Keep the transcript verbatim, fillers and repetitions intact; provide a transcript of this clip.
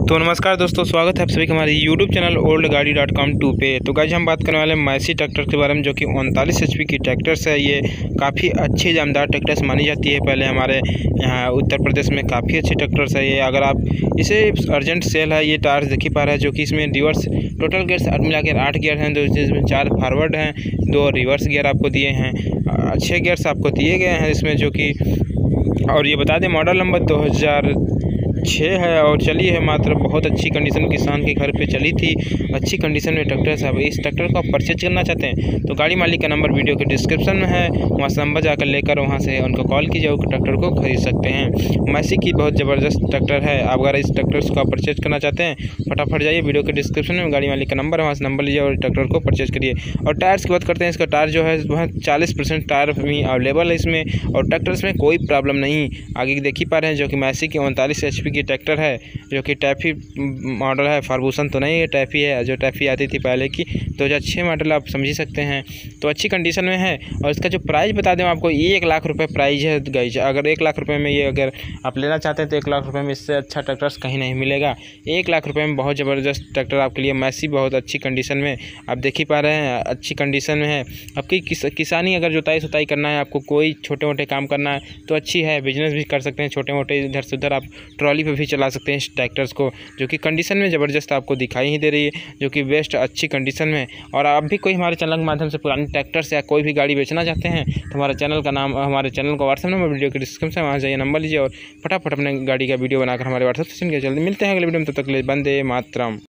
तो नमस्कार दोस्तों, स्वागत है आप सभी का हमारे यूट्यूब चैनल ओल्ड गाड़ी डॉट कॉम टू पे। तो गाइस हम बात करने वाले हैं मैसी ट्रैक्टर के बारे में, जो कि उनतालीस एच पी की ट्रैक्टर्स है। ये काफ़ी अच्छी दमदार ट्रैक्टर्स मानी जाती है। पहले हमारे यहाँ उत्तर प्रदेश में काफ़ी अच्छी ट्रैक्टर्स है ये। अगर आप इसे अर्जेंट सेल है, ये टायर्स देख ही पा रहे हैं, जो कि इसमें रिवर्स टोटल गियर्स मिला कर आठ गियर हैं, दो जिसमें चार फॉरवर्ड हैं, दो रिवर्स गियर आपको दिए हैं, अच्छे गियर्स आपको दिए गए हैं इसमें, जो कि और ये बता दें मॉडल नंबर दो हज़ार छः है और चली है मात्र बहुत अच्छी कंडीशन, किसान के घर पे चली थी, अच्छी कंडीशन में ट्रैक्टर साहब। इस ट्रैक्टर को आप परचेज करना चाहते हैं तो गाड़ी मालिक का नंबर वीडियो के डिस्क्रिप्शन में है, वहाँ से नंबर जाकर लेकर वहाँ से उनको कॉल कीजिए और ट्रैक्टर को खरीद सकते हैं। मैसी की बहुत ज़बरदस्त ट्रैक्टर है। आप अगर इस ट्रैक्टर को आप परचेज करना चाहते हैं फटाफट जाइए, वीडियो के डिस्क्रिप्शन में गाड़ी मालिक का नंबर है, वहाँ से नंबर लीजिए और ट्रैक्टर को परचेज करिए। और टायर्स की बात करते हैं, इसका टायर जो है वह चालीस परसेंट टायर भी अवेलेबल है इसमें, और ट्रैक्टर्स में कोई प्रॉब्लम नहीं। आगे देख ही पा रहे हैं, जो कि मैसी की उनतालीस एच पी की ट्रैक्टर है, जो कि टैफी मॉडल है, फर्गूसन तो नहीं है, टैफी है, जो टैफी आती थी पहले की, दो हज़ार छः मॉडल आप समझ ही सकते हैं। तो अच्छी कंडीशन में है। और इसका जो प्राइस बता दें आपको, ये एक लाख रुपए प्राइस है गाइस। अगर एक लाख रुपए में ये अगर आप लेना चाहते हैं तो एक लाख रुपए में इससे अच्छा ट्रैक्टर्स कहीं नहीं मिलेगा। एक लाख रुपए में बहुत ज़बरदस्त ट्रैक्टर आपके लिए मैसी बहुत अच्छी कंडीशन में आप देख ही पा रहे हैं, अच्छी कंडीशन में है। आपकी किस, किसानी अगर जुताई सुताई करना है, आपको कोई छोटे मोटे काम करना है तो अच्छी है, बिजनेस भी कर सकते हैं छोटे मोटे, इधर से उधर आप ट्रॉली पे भी चला सकते हैं इस ट्रैक्टर्स को, जो कि कंडीशन में ज़बरदस्त आपको दिखाई ही दे रही है, जो कि बेस्ट अच्छी कंडीशन में। और आप भी कोई हमारे चैनल के माध्यम से पुरानी ट्रैक्टर्स या कोई भी गाड़ी बेचना चाहते हैं तो हमारे चैनल का नाम, हमारे चैनल का व्हाट्सएप नंबर वीडियो के डिस्क्रिप्शन में, वहाँ जाइए, नंबर लीजिए और फटाफट अपने गाड़ी का वीडियो बनाकर हमारे व्हाट्सएप सेशन के जल्दी मिलते हैं अगले वीडियो में। तब तक ले वंदे मातरम।